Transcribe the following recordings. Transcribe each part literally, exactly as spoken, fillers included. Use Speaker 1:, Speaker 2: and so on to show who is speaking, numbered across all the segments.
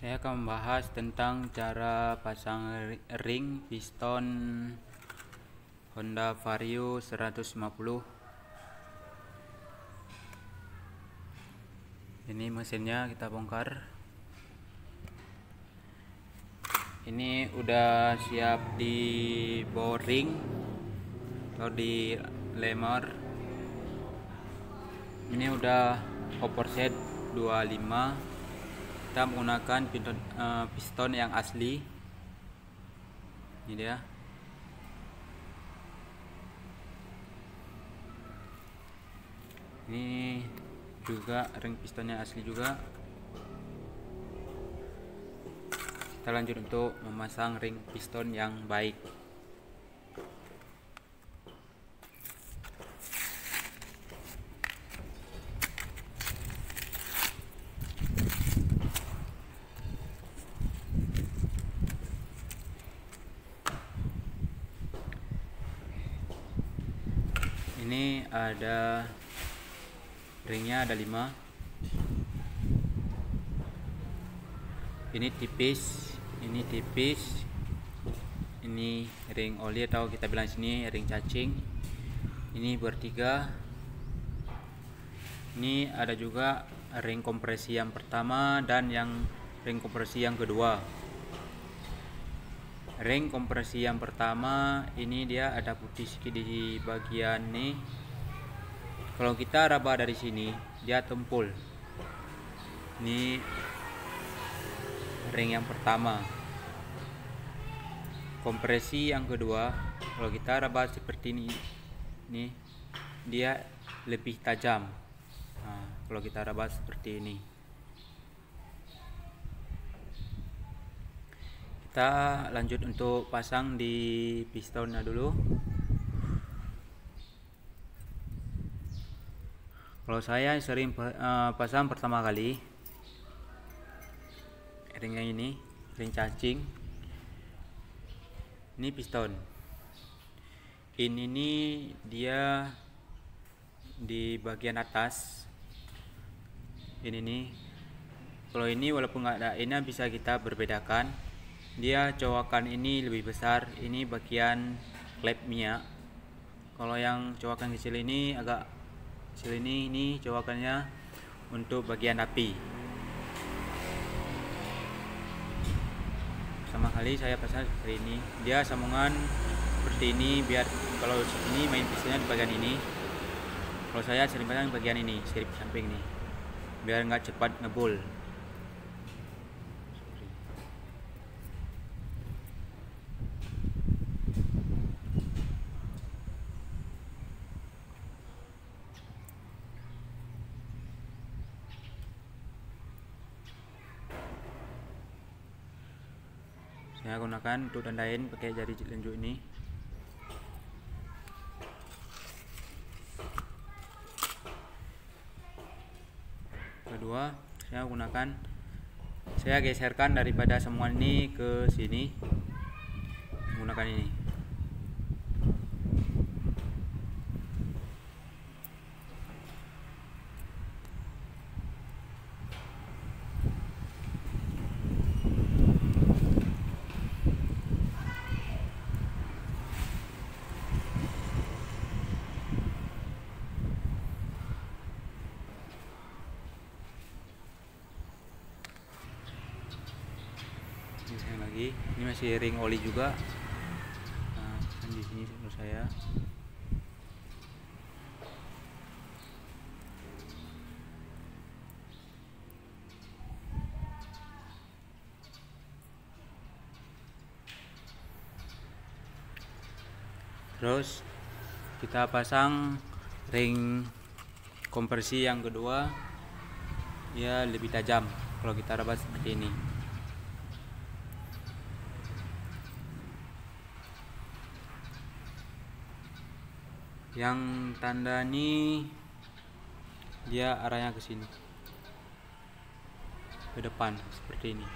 Speaker 1: Saya akan membahas tentang cara pasang ring piston Honda Vario seratus lima puluh. Ini mesinnya kita bongkar. Ini udah siap di boring atau di lemar. Ini udah overset dua puluh lima. Kita menggunakan piston, uh, piston yang asli. Ini dia. Ini juga ring pistonnya asli juga. Kita lanjut untuk memasang ring piston yang baik. Ini ada ringnya, ada lima. Ini tipis, ini tipis. Ini ring oli atau kita bilang sini ring cacing. Ini bertiga. Ini ada juga ring kompresi yang pertama dan yang ring kompresi yang kedua. Ring kompresi yang pertama ini dia ada putih sedikit di bagian nih. Kalau kita raba dari sini dia tempul. Ini ring yang pertama. Kompresi yang kedua, kalau kita raba seperti ini, nih dia lebih tajam. Nah, kalau kita raba seperti ini. Kita lanjut untuk pasang di pistonnya dulu. Kalau saya sering uh, pasang pertama kali ring yang ini, ring cacing. Ini piston. Ini nih dia di bagian atas. Ini nih. Kalau ini walaupun nggak ada ini bisa kita berbedakan. Dia cowakan ini lebih besar, ini bagian klepnya. Kalau yang cowakan kecil ini agak kecil ini, ini cowakannya untuk bagian api. Pertama kali saya pasang seperti ini, dia sambungan seperti ini biar kalau ini main pistonnya di bagian ini. Kalau saya sering pasang di bagian ini, sirip samping nih, biar nggak cepat ngebul. Saya gunakan untuk tandain pakai jari telunjuk ini. Kedua, saya gunakan, saya geserkan daripada semua ini ke sini, menggunakan ini. Ini lagi, ini masih ring oli juga. Nah, di sini menurut saya. Terus kita pasang ring kompresi yang kedua, ya lebih tajam kalau kita rabat seperti ini. Yang tanda ini dia arahnya ke sini, ke depan seperti ini.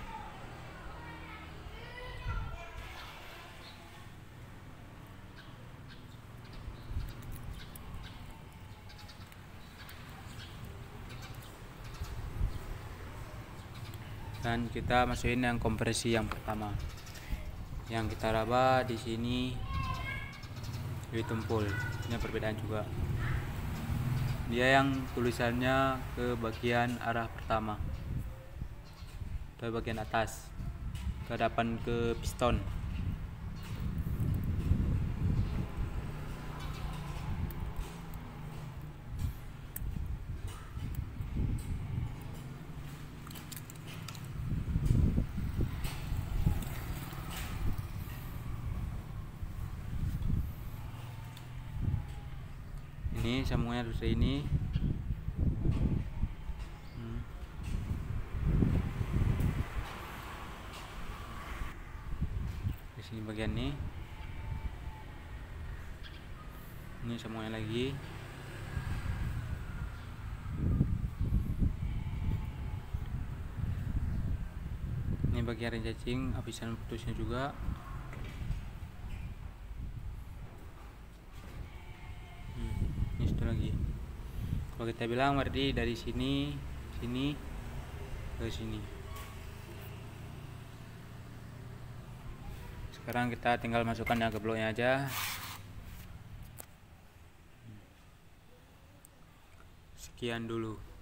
Speaker 1: Dan kita masukin yang kompresi yang pertama. Yang kita raba di sini lebih tumpul. Ini perbedaan juga. Dia yang tulisannya ke bagian arah pertama, ke bagian atas, ke hadapan ke piston. Ini sambungannya harus ini. hmm. Di sini bagian ini. Ini sambungannya lagi. Ini bagian ring cacing, habisan putusnya juga. Ini satu lagi. Kalau kita bilang berarti dari sini, sini ke sini. Sekarang kita tinggal masukkan yang ke bloknya aja. Sekian dulu.